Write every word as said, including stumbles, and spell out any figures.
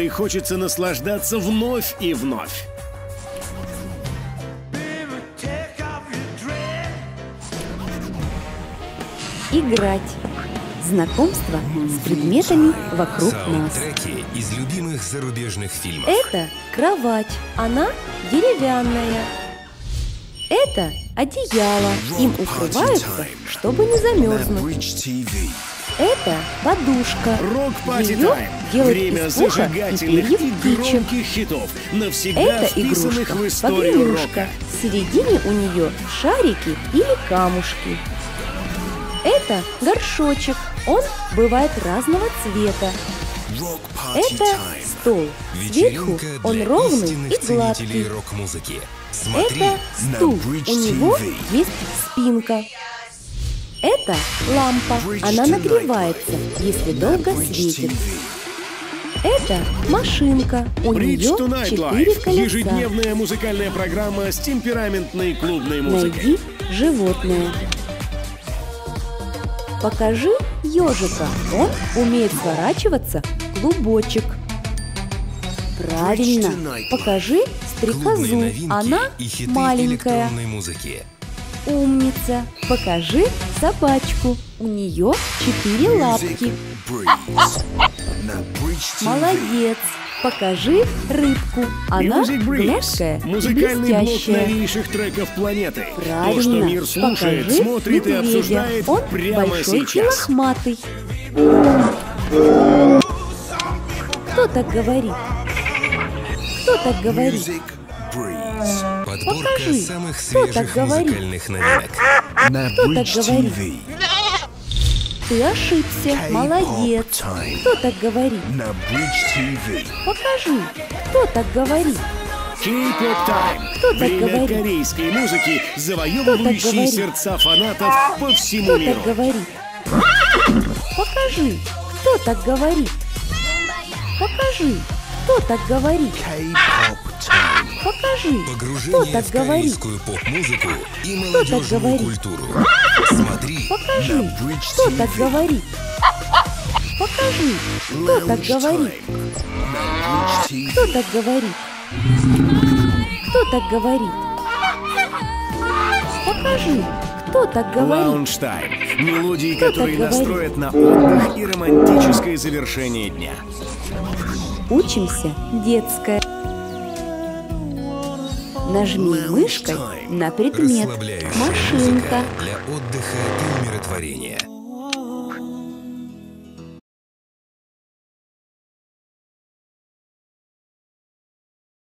которой хочется наслаждаться вновь и вновь. Играть. Знакомство с предметами вокруг нас. Саундтреки из любимых зарубежных фильмов. Это кровать, она деревянная. Это одеяло, им укрываются, чтобы не замерзнуть. Это подушка. Ее делают из пуха и перьев птичьих. Хитов, навсегда Это вписанных игрушка, в историю погремушка. рока. В середине у нее шарики или камушки. Это горшочек, он бывает разного цвета. Это стол, сверху он ровный и гладкий. Рок-музыки. Смотри Это стул, у него есть спинка. Это лампа, она нагревается, если долго светит. Это машинка, у Bridge нее to Night четыре Life. колеса. Ежедневная музыкальная программа с темпераментной клубной музыкой. Найди животное. Покажи ежика, он умеет сворачиваться в клубочек. Правильно, покажи клубные стрекозу, новинки она и хиты маленькая. электронной музыки. Умница, покажи собачку, у нее четыре лапки. Молодец, покажи рыбку, она Music Breeze. гладкая и Музыкальный блок блестящая. новейших треков планеты. Правильно, То, что мир слушает, покажи смотрит и медведя. обсуждает Он прямо большой и сейчас. лохматый. Кто так говорит? Кто так говорит? Подборка Покажи, самых кто так свежих говорит? музыкальных новинок. Кто так говорит? Ты ошибся, молодец. Кто так говорит? Покажи, кто так говорит? Кей-поп тайм. Кто так Время говорит? корейской музыки, завоевывающей говорит? сердца фанатов по всему Кто миру. так говорит? Покажи, кто так говорит? Покажи, кто так говорит? Покажи, кто Погружение так в говорит? корейскую поп-музыку и так молодежную говорит? культуру. Смотри Покажи, кто так говорит? Покажи, кто так говорит? Кто так говорит? Кто так говорит? Покажи, кто так говорит? Лаунж тайм. Мелодии, Кто которые так говорит? настроят на отдых и романтическое завершение дня. Учимся детское. Нажми мышкой на предмет. расслабляющая Машинка. музыка для отдыха и умиротворения.